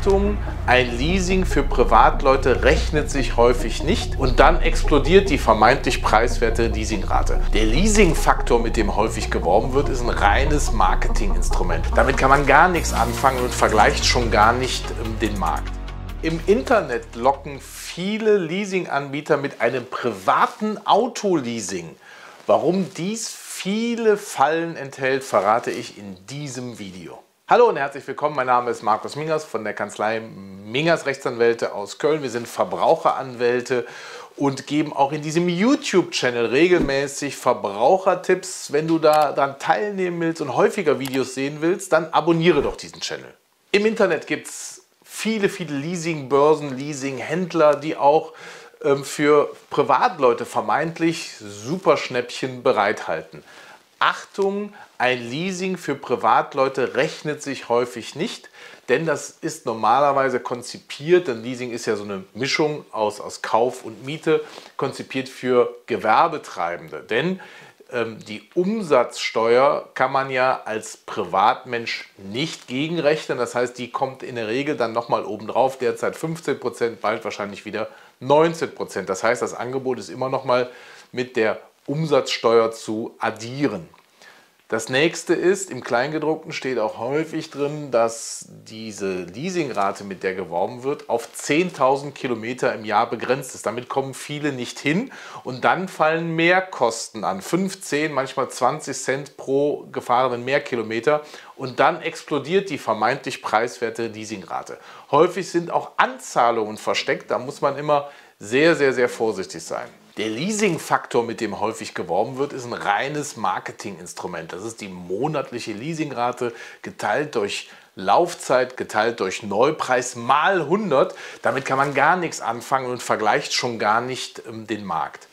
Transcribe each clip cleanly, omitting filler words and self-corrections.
Achtung, ein Leasing für Privatleute rechnet sich häufig nicht und dann explodiert die vermeintlich preiswerte Leasingrate. Der Leasingfaktor, mit dem häufig geworben wird, ist ein reines Marketinginstrument. Damit kann man gar nichts anfangen und vergleicht schon gar nicht den Markt. Im Internet locken viele Leasinganbieter mit einem privaten Autoleasing. Warum dies viele Fallen enthält, verrate ich in diesem Video. Hallo und herzlich willkommen, mein Name ist Markus Mingers von der Kanzlei Mingers Rechtsanwälte aus Köln. Wir sind Verbraucheranwälte und geben auch in diesem YouTube-Channel regelmäßig Verbrauchertipps. Wenn du daran teilnehmen willst und häufiger Videos sehen willst, dann abonniere doch diesen Channel. Im Internet gibt es viele Leasingbörsen, Leasinghändler, die auch für Privatleute vermeintlich super Schnäppchen bereithalten. Achtung, ein Leasing für Privatleute rechnet sich häufig nicht, denn das ist normalerweise konzipiert, denn Leasing ist ja so eine Mischung aus Kauf und Miete, konzipiert für Gewerbetreibende. Denn die Umsatzsteuer kann man ja als Privatmensch nicht gegenrechnen. Das heißt, die kommt in der Regel dann nochmal obendrauf. Derzeit 15%, bald wahrscheinlich wieder 19%. Das heißt, das Angebot ist immer nochmal mit der Umsatzsteuer zu addieren. Das nächste ist, im Kleingedruckten steht auch häufig drin, dass diese Leasingrate, mit der geworben wird, auf 10.000 Kilometer im Jahr begrenzt ist. Damit kommen viele nicht hin und dann fallen Mehrkosten an. 15, manchmal 20 Cent pro gefahrenen Mehrkilometer und dann explodiert die vermeintlich preiswerte Leasingrate. Häufig sind auch Anzahlungen versteckt, da muss man immer sehr vorsichtig sein. Der Leasingfaktor, mit dem häufig geworben wird, ist ein reines Marketinginstrument. Das ist die monatliche Leasingrate geteilt durch Laufzeit, geteilt durch Neupreis mal 100. Damit kann man gar nichts anfangen und vergleicht schon gar nicht den Markt.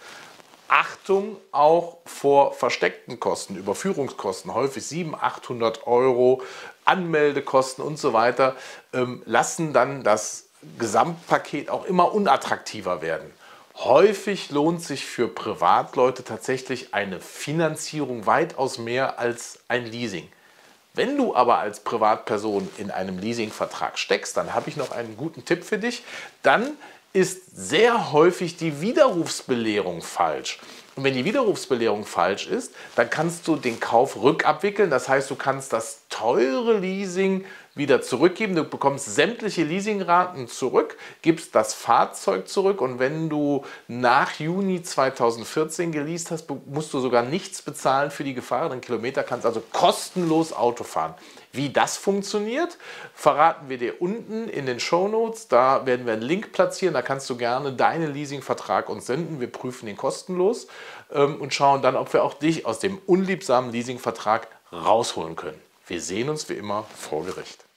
Achtung auch vor versteckten Kosten, Überführungskosten, häufig 700, 800 Euro, Anmeldekosten und so weiter, lassen dann das Gesamtpaket auch immer unattraktiver werden. Häufig lohnt sich für Privatleute tatsächlich eine Finanzierung weitaus mehr als ein Leasing. Wenn du aber als Privatperson in einem Leasingvertrag steckst, dann habe ich noch einen guten Tipp für dich. Dann ist sehr häufig die Widerrufsbelehrung falsch. Und wenn die Widerrufsbelehrung falsch ist, dann kannst du den Kauf rückabwickeln. Das heißt, du kannst das teure Leasing wieder zurückgeben. Du bekommst sämtliche Leasingraten zurück, gibst das Fahrzeug zurück und wenn du nach Juni 2014 geleast hast, musst du sogar nichts bezahlen für die gefahrenen Kilometer, kannst also kostenlos Auto fahren. Wie das funktioniert, verraten wir dir unten in den Shownotes. Da werden wir einen Link platzieren, da kannst du gerne deinen Leasingvertrag uns senden. Wir prüfen den kostenlos und schauen dann, ob wir auch dich aus dem unliebsamen Leasingvertrag rausholen können. Wir sehen uns wie immer vor Gericht.